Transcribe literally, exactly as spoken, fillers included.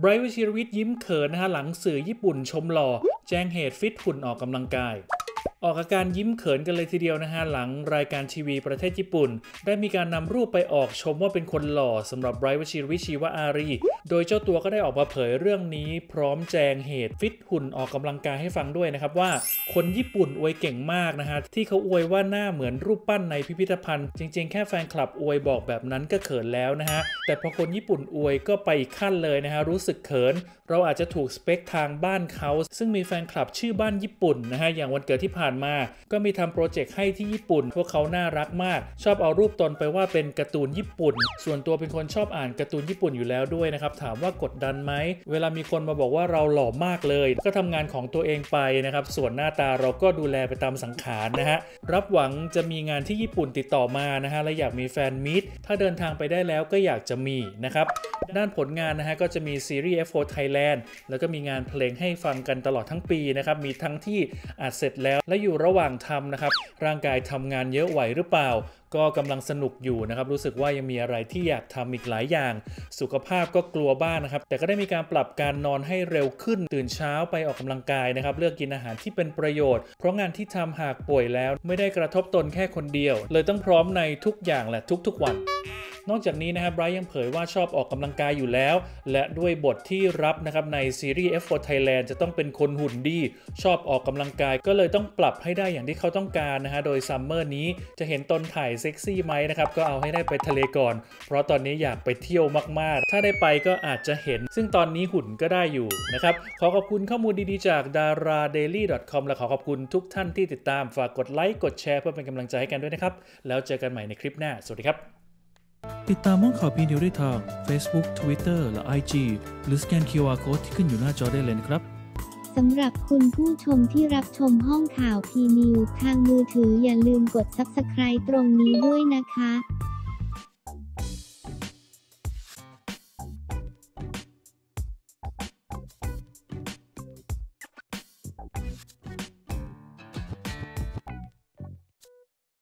ไบรท์ วชิรวิทย์ยิ้มเขินนะฮะหลังสื่อญี่ปุ่นชมหล่อแจ้งเหตุฟิตหุ่นออกกำลังกายออกอาการยิ้มเขินกันเลยทีเดียวนะฮะหลังรายการทีวีประเทศญี่ปุ่นได้มีการนำรูปไปออกชมว่าเป็นคนหล่อสำหรับไบรท์ วชิรวิทย์ ชีวอารีโดยเจ้าตัวก็ได้ออกมาเผยเรื่องนี้พร้อมแจงเหตุฟิตหุ่นออกกำลังกายให้ฟังด้วยนะครับว่าคนญี่ปุ่นอวยเก่งมากนะฮะที่เขาอวยว่าหน้าเหมือนรูปปั้นในพิพิธภัณฑ์จริงๆแค่แฟนคลับอวยบอกแบบนั้นก็เขินแล้วนะฮะแต่พอคนญี่ปุ่นอวยก็ไปอีกขั้นเลยนะฮะรู้สึกเขินเราอาจจะถูกสเปคทางบ้านเขาซึ่งมีแฟนคลับชื่อบ้านญี่ปุ่นนะฮะอย่างวันเกิดที่ผ่านมาก็มีทำโปรเจกต์ให้ที่ญี่ปุ่นพวกเขาน่ารักมากชอบเอารูปตนไปว่าเป็นการ์ตูนญี่ปุ่นส่วนตัวเป็นคนชอบอ่านการ์ตูนญี่ปุ่นอยู่แล้วด้วยนะครับถามว่ากดดันไหมเวลามีคนมาบอกว่าเราหล่อมากเลยก็ทำงานของตัวเองไปนะครับส่วนหน้าตาเราก็ดูแลไปตามสังขารนะฮะรับหวังจะมีงานที่ญี่ปุ่นติดต่อมานะฮะและอยากมีแฟนมีตถ้าเดินทางไปได้แล้วก็อยากจะมีนะครับด้านผลงานนะฮะก็จะมีซีรีส์ เอฟ โฟร์ Thailand แล้วก็มีงานเพลงให้ฟังกันตลอดทั้งปีนะครับมีทั้งที่อัดเสร็จแล้วและอยู่ระหว่างทำนะครับร่างกายทำงานเยอะไหวหรือเปล่าก็กำลังสนุกอยู่นะครับรู้สึกว่ายังมีอะไรที่อยากทำอีกหลายอย่างสุขภาพก็กลัวบ้าง น, นะครับแต่ก็ได้มีการปรับการนอนให้เร็วขึ้นตื่นเช้าไปออกกำลังกายนะครับเลือกกินอาหารที่เป็นประโยชน์เพราะงานที่ทำหากป่วยแล้วไม่ได้กระทบตนแค่คนเดียวเลยต้องพร้อมในทุกอย่างและทุกๆวันนอกจากนี้นะครับไบรท์ยังเผยว่าชอบออกกำลังกายอยู่แล้วและด้วยบทที่รับนะครับในซีรีส์ เอฟ โฟร์ Thailand จะต้องเป็นคนหุ่นดีชอบออกกำลังกายก็เลยต้องปรับให้ได้อย่างที่เขาต้องการนะฮะโดยซัมเมอร์นี้จะเห็นตนถ่ายเซ็กซี่ไหมนะครับก็เอาให้ได้ไปทะเลก่อนเพราะตอนนี้อยากไปเที่ยวมากๆถ้าได้ไปก็อาจจะเห็นซึ่งตอนนี้หุ่นก็ได้อยู่นะครับขอขอบคุณข้อมูลดีๆจาก ดาราเดลี่ ดอท คอม และขอขอบคุณทุกท่านที่ติดตามฝากกดไลค์กดแชร์เพื่อเป็นกำลังใจให้กันด้วยนะครับแล้วเจอกันใหม่ในคลิปหน้าสวัสดีครับติดตามห้องข่าว พี นิวส์ ได้ทาง Facebook Twitter และ ไอ จี หรือสแกน คิว อาร์ Code ที่ขึ้นอยู่หน้าจอได้เลยนะครับสำหรับคุณผู้ชมที่รับชมห้องข่าว พี นิวส์ ทางมือถืออย่าลืมกด ซับสไครบ์ ตรงนี้ด้วยนะคะ